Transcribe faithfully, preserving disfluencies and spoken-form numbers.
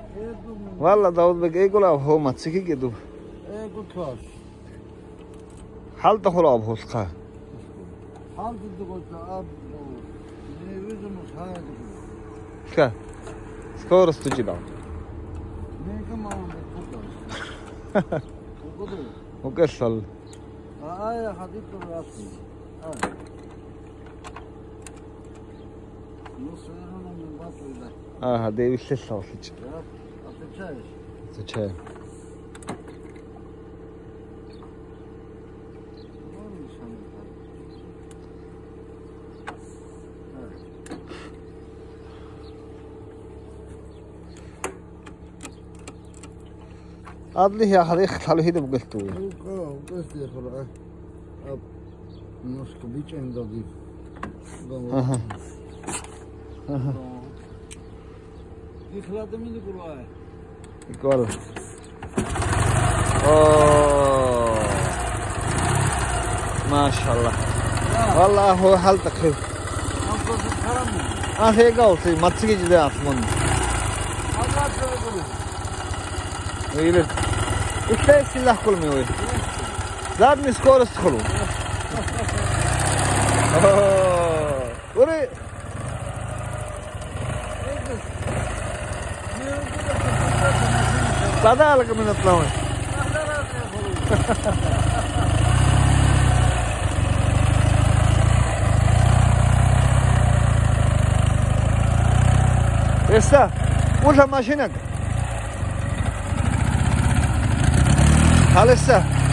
والله داود بك ايقول هو ما تسكي كده ايقول كاش حال تخلو ابو سخا حال تقول اب نيوزم خالد كا سكور استجيب مين كمان بتفضل وقدر وكسل آية حديث الراسي آه نص هنا من باطل ده اه هذا يسلسل وسج أتشايش تشاي أضلي يا حريق خلوا هيدا بقلتوه. أوه قلت يا فرع. أب نص كبيش عنده ضيف. أها. أها. دي خلاص مين يقولوا هاي؟ يقول. أوه. ما شاء الله. والله هو حالتك خير. آه هي قولتي ما تسقي جدا أصلاً. ويلد إيش السلاح كل ما يوي زاد نسكور استخلو وري صدالك من الطلوع يسا وش ماشينك هل لسه